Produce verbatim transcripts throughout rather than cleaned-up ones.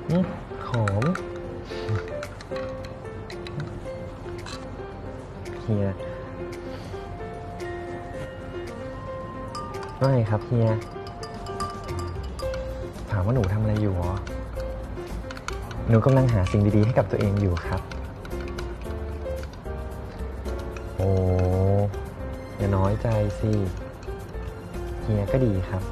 อืมหอมเฮียว่าไงครับเฮียถามว่าหนูทำอะไรอยู่หรอหนูกำลังหาสิ่งดีๆให้กับตัวเองอยู่ครับโอ้อย่าน้อยใจสิเฮียก็ดีครับ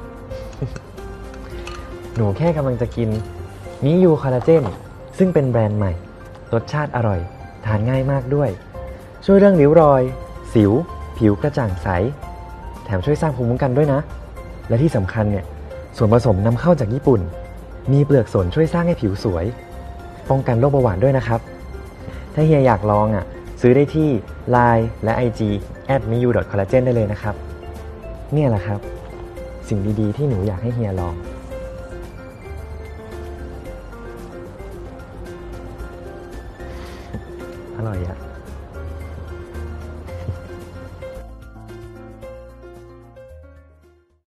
หนูแค่กำลังจะกินมิยูคอลลาเจนซึ่งเป็นแบรนด์ใหม่รสชาติอร่อยทานง่ายมากด้วยช่วยเรื่องริ้วรอยสิวผิวกระจ่างใสแถมช่วยสร้างภูมิคุ้มกันด้วยนะและที่สำคัญเนี่ยส่วนผสมนำเข้าจากญี่ปุ่นมีเปลือกสนช่วยสร้างให้ผิวสวยป้องกันโรคเบาหวานด้วยนะครับถ้าเฮียอยากลองอ่ะซื้อได้ที่ ไลน์ และ ไอ จี แอท มิยู ดอท คอลลาเจน ได้เลยนะครับเนี่ยแหละครับสิ่งดีๆที่หนูอยากให้เฮียลองอร่อยอะ